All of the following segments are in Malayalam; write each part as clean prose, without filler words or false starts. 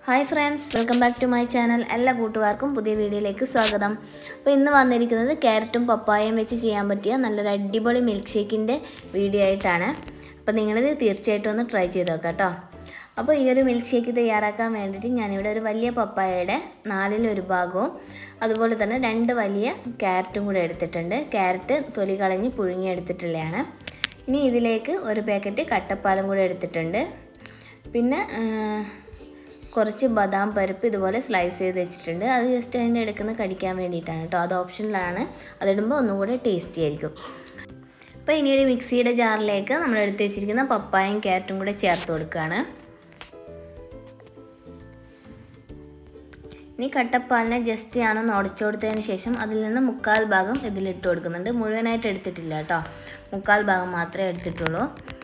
Hi friends, welcome back to my channel. എല്ലാ കൂട്ടുകാർക്കും പുതിയ വീഡിയോയിലേക്ക് സ്വാഗതം. അപ്പോൾ ഇന്ന് വന്നിരിക്കുന്നത് ക്യാരറ്റും പപ്പായയും വെച്ച് ചെയ്യാൻ പറ്റിയ നല്ലൊരു അടിപൊളി മിൽക്ക് ഷേക്കിന്റെ വീഡിയോ ആയിട്ടാണ്. അപ്പോൾ നിങ്ങൾ ഇത് തീർച്ചയായിട്ടും ഒന്ന് ട്രൈ ചെയ്ത് നോക്കുക ട്ടോ. അപ്പോൾ ഈ ഒരു മിൽക്ക് ഷേക്ക് തയ്യാറാക്കാൻ വേണ്ടിയിട്ട് ഞാൻ ഇവിടെ ഒരു വലിയ പപ്പായയുടെ 1/4 ഭാഗവും അതുപോലെ തന്നെ 2 വലിയ ക്യാരറ്റും കൂടി എടുത്തിട്ടുണ്ട്. ക്യാരറ്റ് തൊലി കളഞ്ഞ് പുഴുങ്ങി എടുത്തിട്ടുള്ളതാണ്. ഇനി ഇതിലേക്ക് ഒരു പാക്കറ്റ് കട്ടപ്പാലും കൂടി എടുത്തിട്ടുണ്ട്. പിന്നെ കുറച്ച് ബദാം പരിപ്പ് ഇതുപോലെ സ്ലൈസ് ചെയ്ത് വെച്ചിട്ടുണ്ട്. അത് ജസ്റ്റ് അതിൻ്റെ എടുക്കുന്ന കടിക്കാൻ വേണ്ടിയിട്ടാണ് കേട്ടോ. അത് ഓപ്ഷനിലാണ്. അതിടുമ്പോൾ ഒന്നുകൂടെ ടേസ്റ്റി ആയിരിക്കും. അപ്പോൾ ഇനി ഒരു മിക്സിയുടെ ജാറിലേക്ക് നമ്മൾ എടുത്ത് വെച്ചിരിക്കുന്ന പപ്പായയും ക്യാരറ്റും കൂടെ ചേർത്ത് കൊടുക്കുകയാണ്. ഇനി കട്ടപ്പാലിനെ ജസ്റ്റ് ഞാനൊന്ന് ഉടച്ചു കൊടുത്തതിന് ശേഷം അതിൽ നിന്ന് 1/4 ഭാഗം ഇതിലിട്ട് കൊടുക്കുന്നുണ്ട്. മുഴുവനായിട്ട് എടുത്തിട്ടില്ല കേട്ടോ, 1/4 ഭാഗം മാത്രമേ എടുത്തിട്ടുള്ളൂ.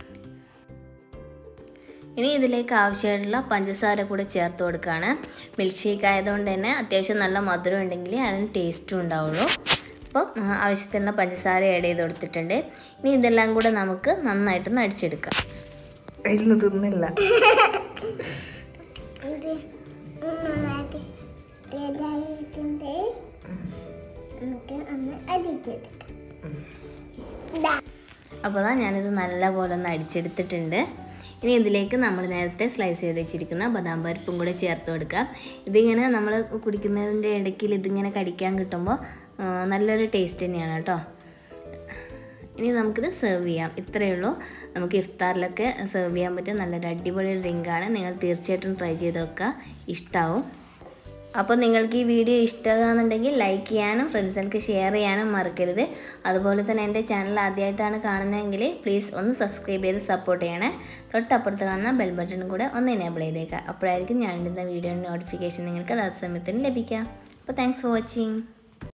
ഇനി ഇതിലേക്ക് ആവശ്യമായിട്ടുള്ള പഞ്ചസാര കൂടെ ചേർത്ത് കൊടുക്കുകയാണ്. മിൽക്ക് ഷേക്ക് ആയതുകൊണ്ട് തന്നെ അത്യാവശ്യം നല്ല മധുരം ഉണ്ടെങ്കിൽ അതിന് ടേസ്റ്റും ഉണ്ടാവുള്ളൂ. അപ്പോൾ ആവശ്യത്തിനുള്ള പഞ്ചസാര ആഡ് ചെയ്ത് കൊടുത്തിട്ടുണ്ട്. ഇനി ഇതെല്ലാം കൂടെ നമുക്ക് നന്നായിട്ടൊന്ന് അടിച്ചെടുക്കാം. തിന്നില്ല അപ്പോൾ ഞാനിത് നല്ലപോലെ ഒന്ന് അടിച്ചെടുത്തിട്ടുണ്ട്. ഇനി ഇതിലേക്ക് നമ്മൾ നേരത്തെ സ്ലൈസ് ചെയ്ത് വെച്ചിരിക്കുന്ന ബദാം പരിപ്പും കൂടെ ചേർത്ത് കൊടുക്കാം. ഇതിങ്ങനെ നമ്മൾ കുടിക്കുന്നതിൻ്റെ ഇടയ്ക്ക് ഇതിങ്ങനെ കടിക്കാൻ കിട്ടുമ്പോൾ നല്ലൊരു ടേസ്റ്റ് തന്നെയാണ് കേട്ടോ. ഇനി നമുക്കിത് സെർവ് ചെയ്യാം. ഇത്രയേ ഉള്ളൂ. നമുക്ക് ഇഫ്താറിലൊക്കെ സെർവ് ചെയ്യാൻ പറ്റിയ നല്ലൊരു അടിപൊളി ഡ്രിങ്കാണ്. നിങ്ങൾ തീർച്ചയായിട്ടും ട്രൈ ചെയ്ത് നോക്കുക, ഇഷ്ടമാവും. അപ്പോൾ നിങ്ങൾക്ക് ഈ വീഡിയോ ഇഷ്ടമാകുന്നുണ്ടെങ്കിൽ ലൈക്ക് ചെയ്യാനും ഫ്രണ്ട്സിലേക്ക് ഷെയർ ചെയ്യാനും മറക്കരുത്. അതുപോലെ തന്നെ എൻ്റെ ചാനൽ ആദ്യമായിട്ടാണ് കാണുന്നതെങ്കിൽ പ്ലീസ് ഒന്ന് സബ്സ്ക്രൈബ് ചെയ്ത് സപ്പോർട്ട് ചെയ്യണേ. തൊട്ടപ്പുറത്ത് കാണുന്ന ബെൽ ബട്ടണും കൂടെ ഒന്ന് എനേബിൾ ചെയ്തേക്കുക. അപ്പോഴായിരിക്കും ഞാൻ ഇടുന്ന വീഡിയോയുടെ നോട്ടിഫിക്കേഷൻ നിങ്ങൾക്ക് അത് സമയത്തിന് ലഭിക്കുക. അപ്പോൾ താങ്ക്സ് ഫോർ വാച്ചിങ്.